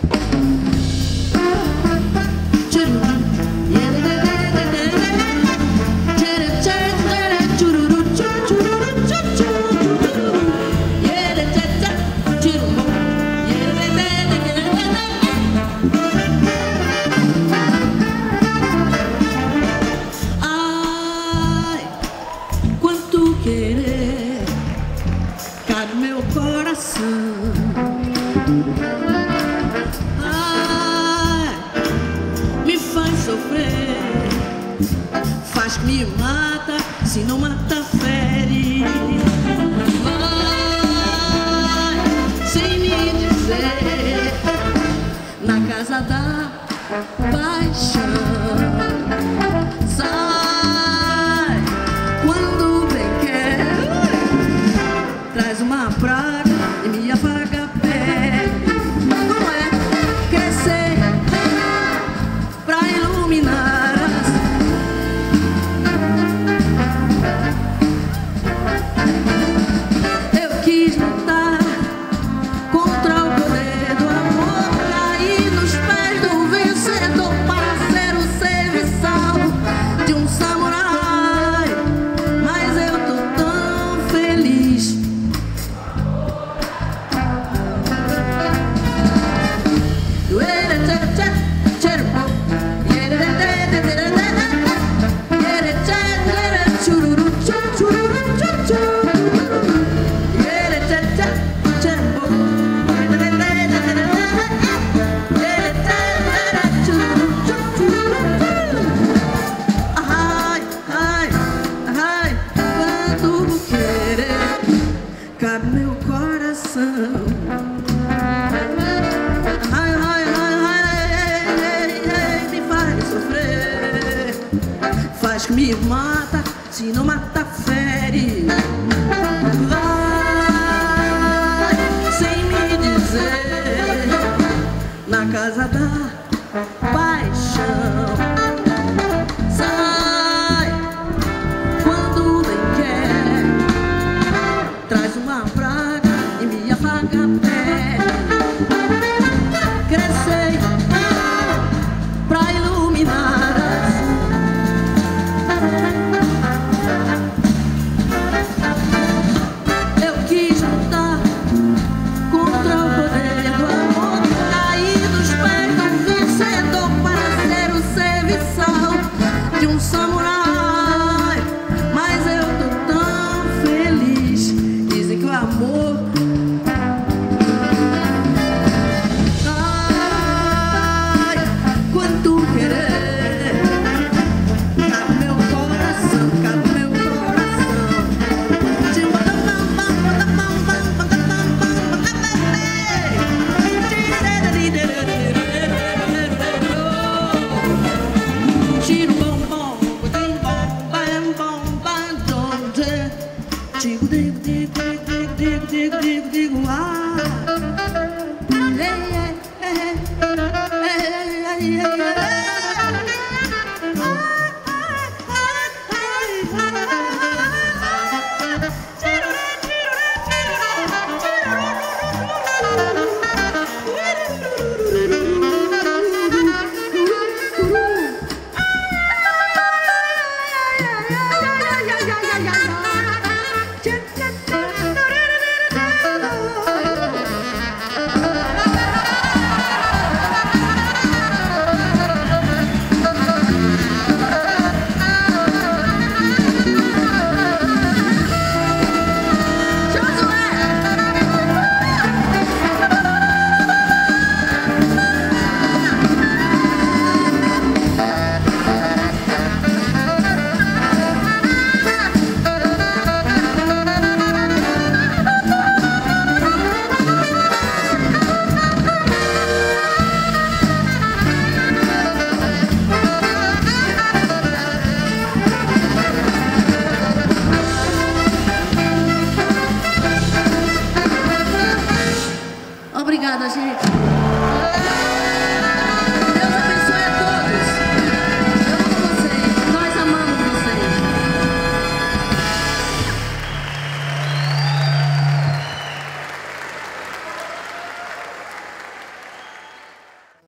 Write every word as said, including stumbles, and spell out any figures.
Ai, me faz sofrer, faz que me mata, se não mata fere. Vai, sem me dizer, na casa da paixão. Sai, quando bem quer, traz uma praga e me apaga a pele. Como é crescer pra iluminar as... Eu quis lutar contra o poder do amor, cair nos pés do vencedor para ser o serviçal de um samurai. Mas eu tô tão feliz. Cabe meu coração. Ai, ai, ai, ai, me faz sofrer, faz que me mata, se não mata fere. Vai, sem me dizer, na casa da paixão. Sai, quando bem quer, traz uma praga e me apaga a pele. Crescer pra iluminar as... Eu quis lutar contra o poder do amor, cair dos pés do vencedor para ser o serviçal de um samurai. Mas eu tô tão feliz. Dizem que o amor... Ai, quanto querer, cabe meu coração, cabe meu coração. Tiro bom bom, bom bom, bam bom, bam bom, digo digo digo digo digo digo digo digo ah, ei ei ei ei ei Obrigada, gente.